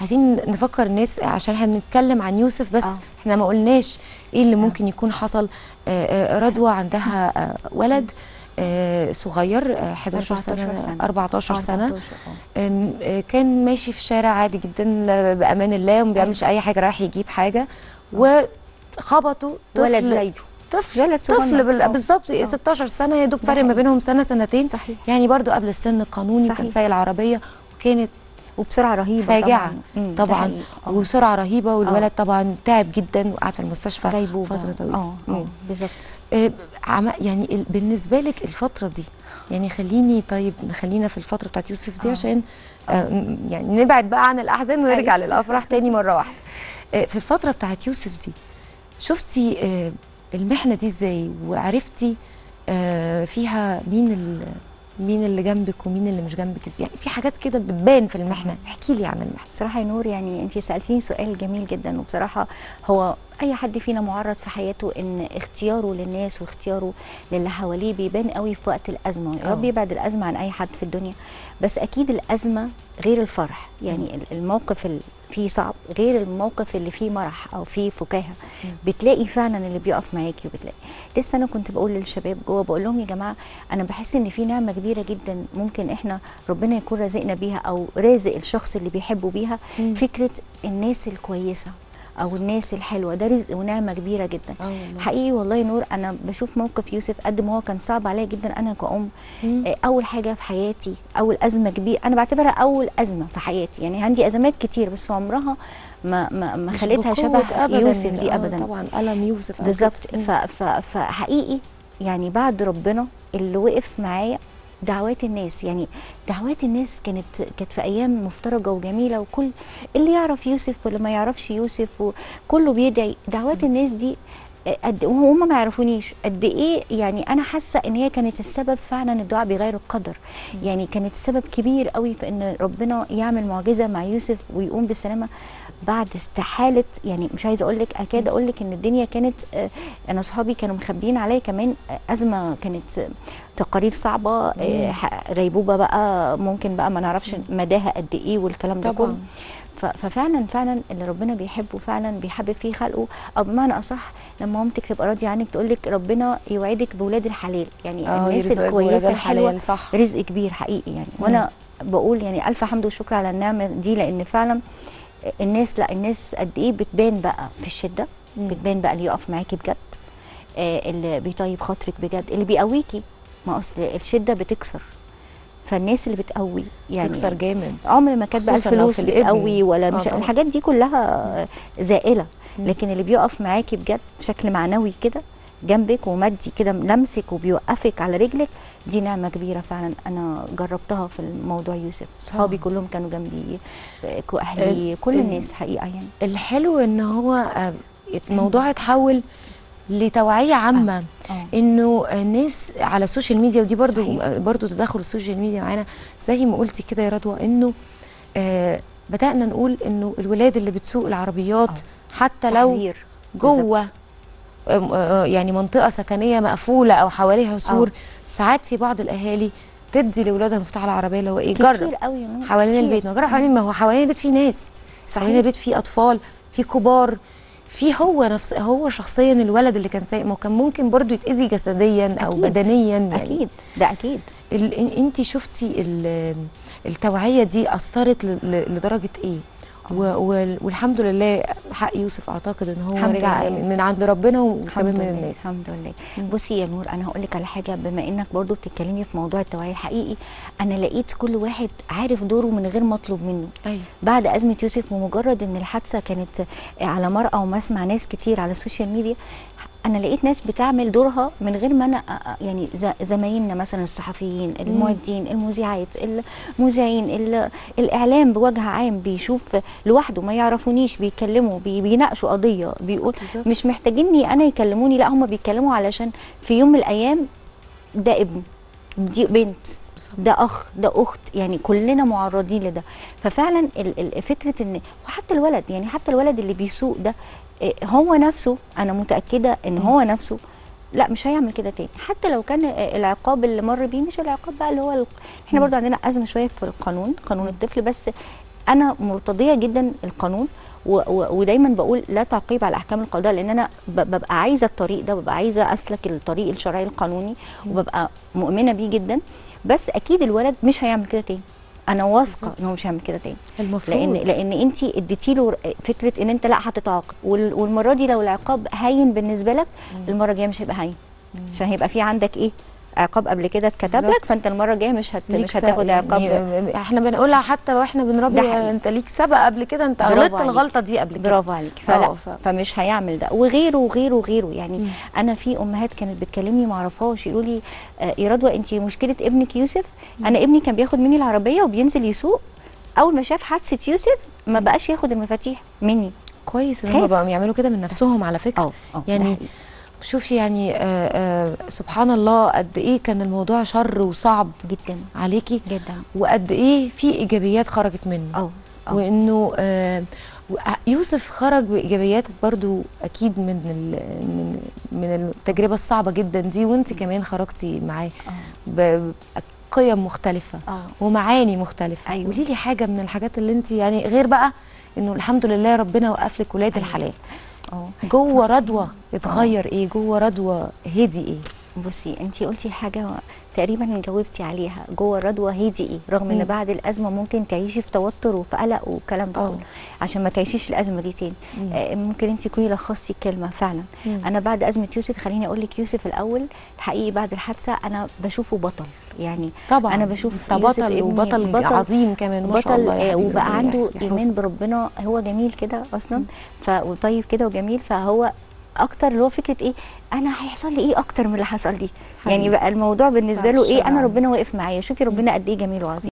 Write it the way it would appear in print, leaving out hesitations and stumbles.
عايزين نفكر الناس عشان احنا بنتكلم عن يوسف بس احنا ما قلناش ايه اللي ممكن يكون حصل. رضوى عندها ولد صغير 11 سنة 14 سنة. كان ماشي في الشارع عادي جدا بأمان الله وما بيعملش أي حاجة، رايح يجيب حاجة وخبطوا ولد زيه، طفل بالظبط 16 سنة، يا دوب فرق ما بينهم سنة سنتين. صحيح. يعني برضو قبل السن القانوني. كان سايق العربية وكانت وبسرعه رهيبه فاجعه طبعا وسرعه رهيبه، والولد طبعا تعب جدا وقعد في المستشفى فتره طويله. بالظبط. يعني بالنسبه لك الفتره دي، يعني خلينا في الفتره بتاعت يوسف دي عشان يعني نبعد بقى عن الاحزان ونرجع للافراح تاني مره واحده. في الفتره بتاعت يوسف دي شفتي المحنه دي ازاي، وعرفتي فيها مين اللي جنبك ومين اللي مش جنبك؟ يعني في حاجات كده بتبان في المحنه، احكي لي عن المحنه. بصراحه يا نور، يعني انت سالتيني سؤال جميل جدا، وبصراحه هو اي حد فينا معرض في حياته ان اختياره للناس واختياره للي حواليه بيبان قوي في وقت الازمه. يا رب يبعد الازمه عن اي حد في الدنيا، بس اكيد الازمه غير الفرح. يعني الموقف اللي فيه صعب غير الموقف اللي فيه مرح او فيه فكاهه. بتلاقي فعلا اللي بيقف معاكي، وبتلاقي لسه انا كنت بقول للشباب جوه، بقول لهم يا جماعه انا بحس ان في نعمه كبيره جدا ممكن احنا ربنا يكون رازقنا بيها او رازق الشخص اللي بيحبه بيها. فكره الناس الكويسه او الناس الحلوه، ده رزق ونعمه كبيره جدا. حقيقي والله يا نور، انا بشوف موقف يوسف قد ما هو كان صعب عليا جدا انا كأم. اول حاجه في حياتي، اول ازمه كبيره انا بعتبرها اول ازمه في حياتي. يعني عندي ازمات كتير بس عمرها ما خليتها شبه يوسف دي ابدا. طبعا ألم يوسف بالظبط. فحقيقي يعني بعد ربنا اللي وقف معايا دعوات الناس. يعني دعوات الناس كانت في ايام مفترجه وجميله، وكل اللي يعرف يوسف واللي ما يعرفش يوسف وكله بيدعي. دعوات الناس دي قد وهم ما يعرفونيش قد ايه، يعني انا حاسه ان هي كانت السبب فعلا. الدعاء بيغير القدر. يعني كانت سبب كبير قوي في ان ربنا يعمل معجزه مع يوسف ويقوم بالسلامه بعد استحاله. يعني مش عايزه اقول لك، اكاد اقول لك ان الدنيا كانت، انا اصحابي كانوا مخبيين عليا كمان ازمه، كانت تقارير صعبه، غيبوبه بقى ممكن بقى ما نعرفش مداها قد ايه والكلام ده كله. ففعلا اللي ربنا بيحبه فعلا بيحبب فيه خلقه، او بمعنى اصح لما مامتك تبقى راضيه عنك تقول لك ربنا يوعدك بولاد الحلال. يعني الناس الكويسه الحلوه رزق كبير حقيقي يعني. وانا بقول يعني الف حمد وشكر على النعمه دي، لان فعلا الناس قد ايه بتبان بقى في الشده. بتبان بقى اللي يقف معاكي بجد، اللي بيطيب خاطرك بجد، اللي بيقويكي. ما اصل الشده بتكسر، فالناس اللي بتقوي يعني تكسر جامد. عمر ما كانت بقى الفلوس بتقوي ولا مش الحاجات دي كلها زائله. لكن اللي بيقف معاكي بجد بشكل معنوي كده جنبك ومدي كده لمسك وبيوقفك على رجلك، دي نعمه كبيره فعلا. انا جربتها في الموضوع يوسف. صحابي كلهم كانوا جنبي، اهلي، كل الناس حقيقه. يعني الحلو ان هو الموضوع اتحول لتوعيه عامه. انه الناس على السوشيال ميديا، ودي برضو تدخل السوشيال ميديا معانا زي ما قلتي كده يا رضوى، انه بدأنا نقول انه الولاد اللي بتسوق العربيات حتى لو جوه يعني منطقه سكنيه مقفوله او حواليها سور، ساعات في بعض الاهالي تدي لاولادها مفتاح العربيه اللي هو ايه، جرب حوالين البيت. ما جرب حوالين، ما هو حوالين البيت في ناس، حوالين البيت في اطفال، في كبار، في هو شخصيا الولد اللي كان سايق ما كان ممكن برضو يتأذي جسديا او بدنيا. يعني اكيد ده اكيد. انت شفتي التوعيه دي اثرت لدرجه ايه؟ والحمد لله حق يوسف اعتقد ان هو رجع من عند ربنا وكمان من الناس. الحمد لله. بصي يا نور، انا هقول لك على حاجه، بما انك برضو بتتكلمي في موضوع التوعيه، حقيقي انا لقيت كل واحد عارف دوره من غير ما اطلب منه. بعد ازمه يوسف ومجرد ان الحادثه كانت على مرأى ومسمع ناس كتير على السوشيال ميديا، انا لقيت ناس بتعمل دورها من غير ما انا يعني زمايلنا مثلا الصحفيين، المعدين، المذيعات، المذيعين، الاعلام بوجه عام بيشوف لوحده، ما يعرفونيش بيتكلموا بيناقشوا قضيه، بيقول مش محتاجيني انا يكلموني، لا هم بيتكلموا علشان في يوم من الايام ده ابن، دي بنت، ده اخ، ده اخت، يعني كلنا معرضين لده. ففعلا فكره ان وحتى الولد، يعني حتى الولد اللي بيسوق ده هو نفسه، انا متاكده ان هو نفسه لا مش هيعمل كده تاني. حتى لو كان العقاب اللي مر بيه مش العقاب بقى اللي هو احنا برضو عندنا ازمه شويه في قانون الطفل، بس انا مرتضيه جدا القانون، ودايما بقول لا تعقيب على احكام القضاء، لان انا ببقى عايزه الطريق ده، ببقى عايزه اسلك الطريق الشرعي القانوني، وببقى مؤمنه بيه جدا. بس اكيد الولد مش هيعمل كده تاني، انا واثقه ان هو مش هيعمل كده تاني. المفروض لان انت اديتي له فكره ان انت لا هتتعاقب، والمره دي لو العقاب هين بالنسبه لك، المره الجايه مش هيبقى هين، عشان هيبقى في عندك ايه، عقاب قبل كده اتكتب لك، فانت المره الجايه مش هتاخد عقاب. يعني احنا بنقولها حتى واحنا بنربي، انت ليك سبق قبل كده، انت غلطت الغلطه دي قبل كده. برافو عليك. فمش هيعمل ده، وغيره وغيره وغيره يعني. انا في امهات كانت بتكلمني ما اعرفهاش، يقولوا لي يا رضوى انت مشكله ابنك يوسف، انا ابني كان بياخد مني العربيه وبينزل يسوق، اول ما شاف حادثه يوسف ما بقاش ياخد المفاتيح مني. كويس ان هم بقوا يعملوا كده من نفسهم على فكره. يعني شوفي يعني سبحان الله قد ايه كان الموضوع شر وصعب جدا عليكي جدا، وقد ايه في ايجابيات خرجت منه. وانه يوسف خرج بايجابيات برضو اكيد من التجربه الصعبه جدا دي، وانت كمان خرجتي معاه بقيم مختلفه ومعاني مختلفه. قولي لي حاجه من الحاجات اللي انت يعني غير بقى انه الحمد لله ربنا وقف لك ولاد الحلال، جوه رضوى اتغير ايه؟ جوه رضوى هدي ايه؟ بصي انت قلتي حاجه تقريبا جاوبتي عليها، جوه رضوى هدي ايه؟ رغم ان بعد الازمه ممكن تعيشي في توتر وفي قلق والكلام ده كله، عشان ما تعيشيش الازمه دي تاني. ممكن انت تكوني لخصتي الكلمه فعلا. انا بعد ازمه يوسف، خليني اقول لك، يوسف الاول الحقيقي بعد الحادثه انا بشوفه بطل، يعني طبعا انا بشوف بطل وبطل عظيم كمان ما شاء الله، وبقى عنده ايمان بربنا، هو جميل كده اصلا، وطيب كده وجميل، فهو اكتر اللي هو فكره ايه، انا هيحصل لي ايه اكتر من اللي حصل لي، يعني بقى الموضوع بالنسبه له ايه، انا ربنا واقف معايا، شوفي ربنا قد ايه جميل وعظيم.